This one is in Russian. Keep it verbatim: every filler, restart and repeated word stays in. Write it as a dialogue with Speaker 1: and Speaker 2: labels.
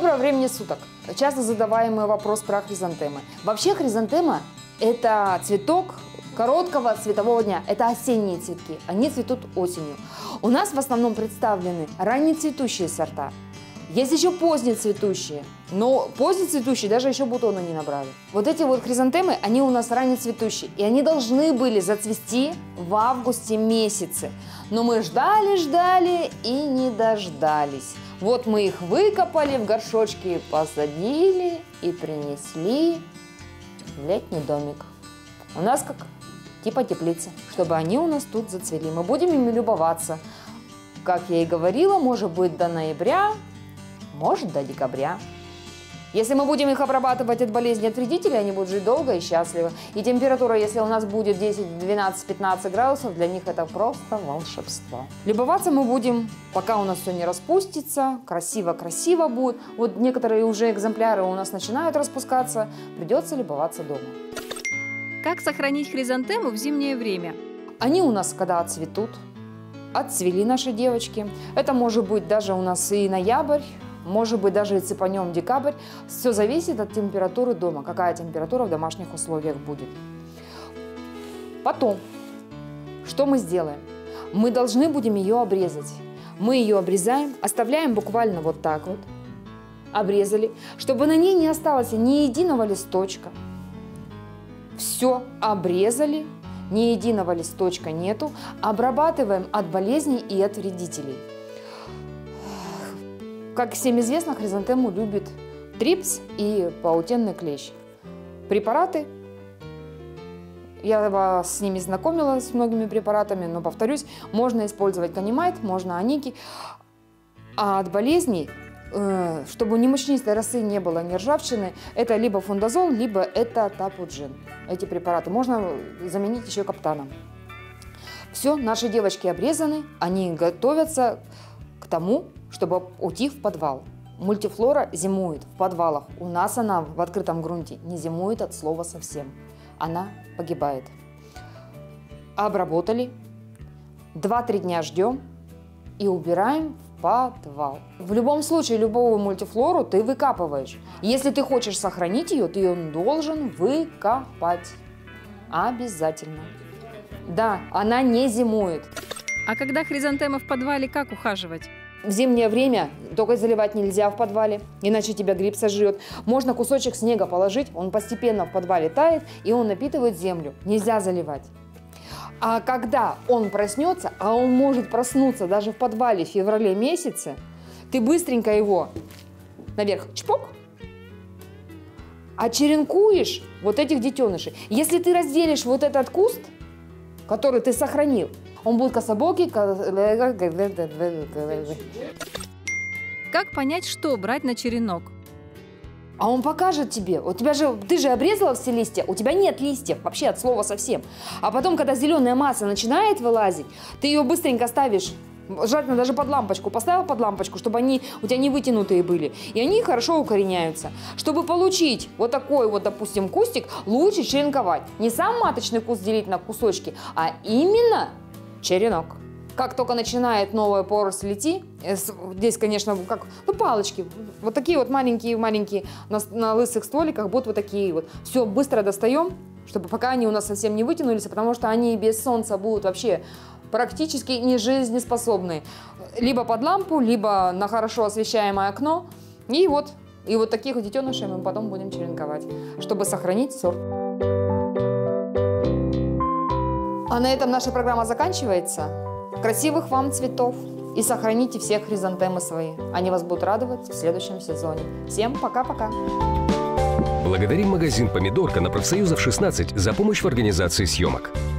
Speaker 1: Температура времени суток. Часто задаваемый вопрос про хризантемы. Вообще хризантема – это цветок короткого цветового дня. Это осенние цветки. Они цветут осенью. У нас в основном представлены раннецветущие сорта. Есть еще поздние цветущие, но поздние цветущие даже еще бутоны не набрали. Вот эти вот хризантемы, они у нас раннецветущие, и они должны были зацвести в августе месяце. Но мы ждали, ждали и не дождались. Вот мы их выкопали, в горшочки посадили и принесли в летний домик. У нас как типа теплицы, чтобы они у нас тут зацвели. Мы будем ими любоваться. Как я и говорила, может быть до ноября, может до декабря. Если мы будем их обрабатывать от болезней, от вредителей, они будут жить долго и счастливо. И температура, если у нас будет десять, двенадцать, пятнадцать градусов, для них это просто волшебство. Любоваться мы будем, пока у нас все не распустится, красиво-красиво будет. Вот некоторые уже экземпляры у нас начинают распускаться, придется любоваться дома.
Speaker 2: Как сохранить хризантему в зимнее время?
Speaker 1: Они у нас когда отцветут, отцвели наши девочки. Это может быть даже у нас и ноябрь, может быть даже и цепанем декабрь. Все зависит от температуры дома, какая температура в домашних условиях будет. Потом, что мы сделаем? Мы должны будем ее обрезать. Мы ее обрезаем, оставляем буквально вот так вот, обрезали, чтобы на ней не осталось ни единого листочка. Все обрезали, ни единого листочка нету. Обрабатываем от болезней и от вредителей. Как всем известно, хризантему любит трипс и паутинный клещ. Препараты, я вас с ними знакомила, с многими препаратами, но повторюсь, можно использовать канимайт, можно аники. А от болезней, чтобы ни мучнистой росы не было, ни ржавчины, это либо фундазол, либо это тапуджин. Эти препараты можно заменить еще каптаном. Все, наши девочки обрезаны, они готовятся к тому, чтобы уйти в подвал. Мультифлора зимует в подвалах. У нас она в открытом грунте не зимует от слова совсем. Она погибает. Обработали, два-три дня ждем и убираем в подвал. В любом случае, любую мультифлору ты выкапываешь. Если ты хочешь сохранить ее, ты ее должен выкопать. Обязательно. Да, она не зимует.
Speaker 2: А когда хризантема в подвале, как ухаживать?
Speaker 1: В зимнее время только заливать нельзя в подвале, иначе тебя гриб сожрет. Можно кусочек снега положить, он постепенно в подвале тает, и он напитывает землю. Нельзя заливать. А когда он проснется, а он может проснуться даже в подвале в феврале месяце, ты быстренько его наверх чпок, очеренкуешь вот этих детенышей. Если ты разделишь вот этот куст, который ты сохранил, он будет кособокий.
Speaker 2: Как понять, что брать на черенок?
Speaker 1: А он покажет тебе. У тебя же, ты же обрезала все листья, у тебя нет листьев, вообще от слова совсем. А потом, когда зеленая масса начинает вылазить, ты ее быстренько ставишь, желательно даже под лампочку, поставил под лампочку, чтобы они у тебя не вытянутые были. И они хорошо укореняются. Чтобы получить вот такой вот, допустим, кустик, лучше черенковать. Не сам маточный куст делить на кусочки, а именно черенок. Как только начинает новая поросль идти, здесь, конечно, как ну, палочки, вот такие вот маленькие-маленькие на, на лысых стволиках будут вот такие вот. Все быстро достаем, чтобы пока они у нас совсем не вытянулись, потому что они без солнца будут вообще практически не жизнеспособны. Либо под лампу, либо на хорошо освещаемое окно. И вот, и вот таких вот детенышей мы потом будем черенковать, чтобы сохранить сорт. А на этом наша программа заканчивается. Красивых вам цветов и сохраните все хризантемы свои. Они вас будут радовать в следующем сезоне. Всем пока-пока!
Speaker 3: Благодарим магазин «Помидорка» на Профсоюзов шестнадцать за помощь в организации съемок.